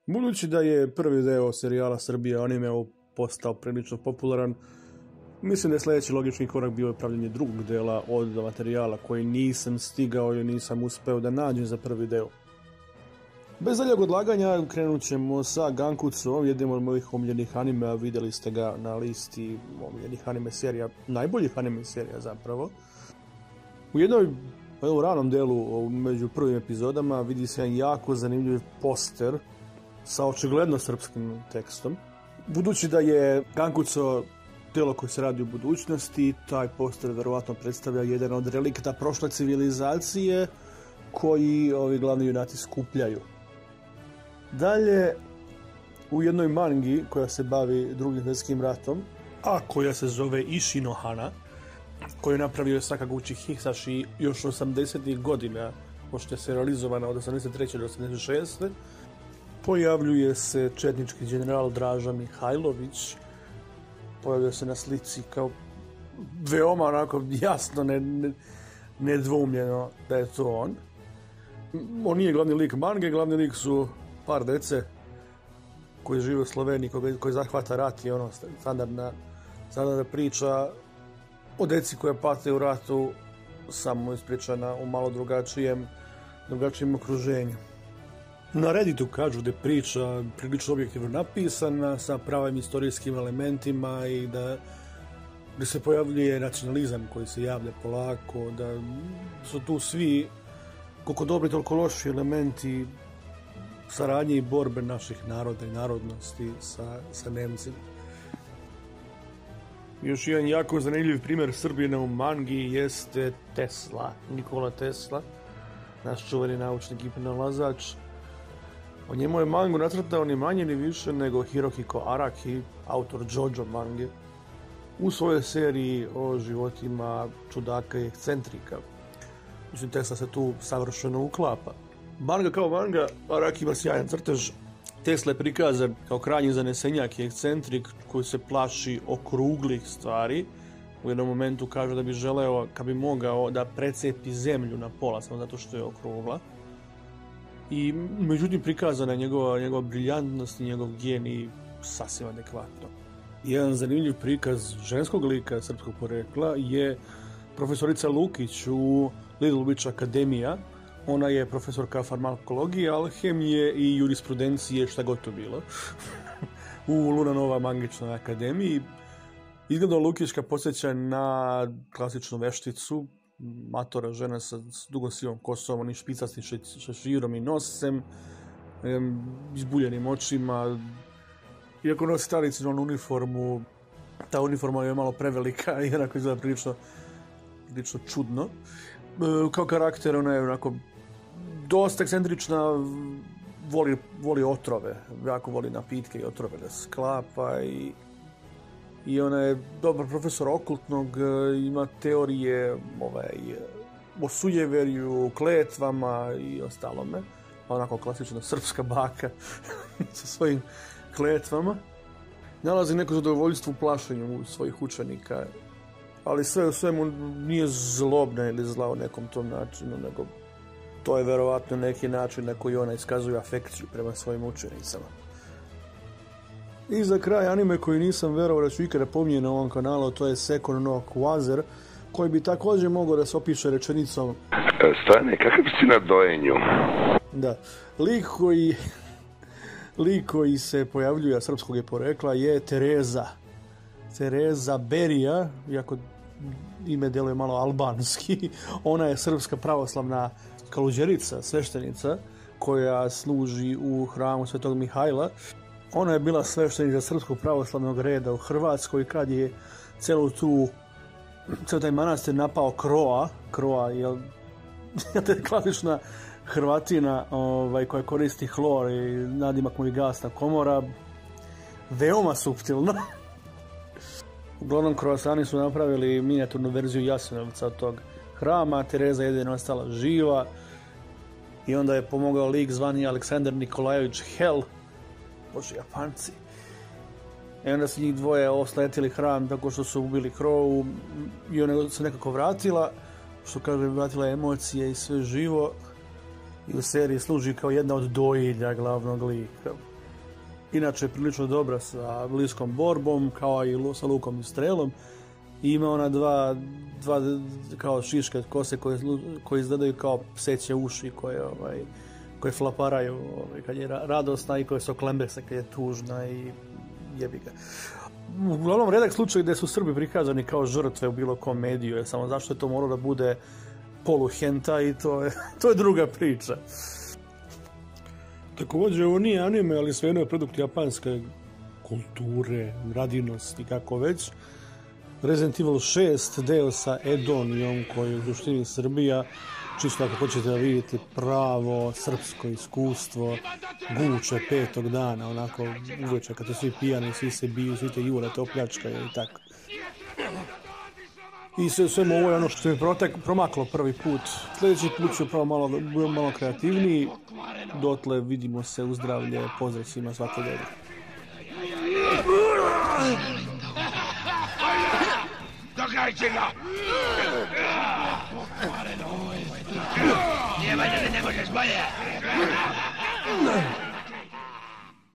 Budući da je prvi deo serijala Srbija anime postao prilično popularan, mislim da je sljedeći logični korak bio pravljenje drugog dela od materijala koji nisam stigao i nisam uspeo da nađem za prvi deo. Bez daljeg odlaganja krenut ćemo sa Gankutsu, jednim od mojih omiljenih anime, vidjeli ste ga na listi omiljenih anime serija, najboljih anime serija zapravo. U jednom ranom delu, među prvim epizodama, vidi se jedan jako zanimljiv poster sa očigledno srpskim tekstom. Budući da je Gankutsu delo koje se radi u budućnosti, taj poster verovatno predstavlja jedan od relikta prošle civilizacije koji ovi glavni junaci skupljaju. Dalje, u jednoj mangi koja se bavi Drugim svjetskim ratom, a koja se zove Ishinohana, koju je napravio Sakaguchi Hisashi još 80. godina, pošto je serializovana od 83. do 86. Pojavljuje se četnički general Draža Mihajlović, pojavljuje se na slici kao veoma onako jasno, nedvoumljeno da je to on. On nije glavni lik mange, glavni lik su par dece koji žive u Sloveniji, koji zahvata rat i ono standardna priča o deci koja pate u ratu, samo ispričana u malo drugačijem okruženju. Na Redditu kažu da je priča prilično objektivno napisana, sa pravim istorijskim elementima i da se pojavljuje nacionalizam koji se javlja polako, da su tu svi, koliko dobri, toliko loši elementi saradnje i borbe naših naroda i narodnosti sa Nemcima. Još jedan jako zanimljiv primjer Srbina u mangi jeste Tesla, Nikola Tesla, naš čuveni naučnik i pronalazač. O njemu je mangu nacrtao ni manje ni više nego Hirohiko Araki, autor JoJo mange, u svojoj seriji o životima čudaka i ekscentrika. Mislim, Tesla se tu savršeno uklapa. Manga kao manga, Araki ima sjajan crtež. Tesla je prikazan kao krajnji zanesenjak i ekscentrik koji se plaši okruglih stvari. U jednom momentu kaže da bi želeo, kad bi mogao, da precepi zemlju na pola samo zato što je okrugla. I međutim prikazana je njegova briljantnost i njegov genij sasvim adekvatno. Jedan zanimljiv prikaz ženskog lika srpskog porekla je profesorica Lukić u Little Witch Akademija. Ona je profesorka farmakologije, alhemije i jurisprudencije, šta god to bilo, u Luna Nova magičnoj akademiji. Izgledno Lukićka podsjeća na klasičnu vešticu, matora žena sa dugo sivom kosom, onim špicastim šeširom i nosem, izbuljenim očima. Iako nosi tradicionalnu uniformu, ta uniforma je malo prevelika i onako izgleda prilično čudno. Kao karakter ona je onako dosta ekscentrična, voli otrove, jako voli napitke i otrove da sklapa i ona je dobar profesor okultnog, ima teorije o sujeverju, kletvama i ostalome. Onako klasična srpska baka sa svojim kletvama. Nalazi neko zadovoljstvo u plašenju svojih učenika, ali sve u svemu nije zlobna ili zla u nekom tom načinu, nego to je verovatno neki način na koji ona iskazuje afekciju prema svojim učenicama. I za kraj anime koji nisam verovao da ću ikada pominjati na ovom kanalu, to je Sekon no Kvazer, koji bi također mogao da se opiše rečenicom Stane, kakav si na dojenju? Da, lik koji se pojavljuje srpskog je porekla je Tereza Berija, iako ime deluje malo albanski. Ona je srpska pravoslavna kaluđerica, sveštenica, koja služi u hramu Svetog Mihajla. Ona je bila sveštenica srpskog pravoslavnog reda u Hrvatskoj kad je ceo taj manastir napao Kroa je klasična Hrvatina koja koristi hlor i nadimak mu je gasna komora. Veoma suptilno. Uglavnom, Kroasani su napravili minijaturnu verziju Jasenovca od tog hrama. Tereza jedina ostala živa i onda je pomogao lik zvani Aleksandar Nikolajević Hell, bože Japanci. I onda su njih dvoje osletili hram tako što su ubili Krovu i ona se nekako vratila, što kaže, vratila emocije i sve živo, i u seriji služi kao jedna od dojilja glavnog lika. inače prilično dobra sa bliskom borbom, kao i sa lukom i strelom. I ima ona dva kao šiške kose koje izgledaju kao pseće uši koje flaparaju kad je radosna i koje su oklembese kad je tužna i jebi ga. Uglavnom, redak slučaj gdje su Srbi prikazani kao žrtve u bilo kom mediju, je samo zašto je to moralo da bude poluhenta i to je druga priča. Također, ovo nije anime, ali svejedno je produkt japanske kulture, radinosti, kako već. Resident Evil 6 deo sa Edonijom, koji je u suštini Srbija, čisto ako hoćete da vidite pravo srpsko iskustvo guče 5. dana, onako uveče kad su svi pijani, svi se biju, svi te jurate, opljačkaju i tako. I sve ovo je ono što mi promaklo prvi put. Sljedeći put ću pravo malo kreativniji. Dotle vidimo se, uzdravlje, pozdrav svima, svako dobro. Događaj ga! Nije valjda da ne možeš bolje!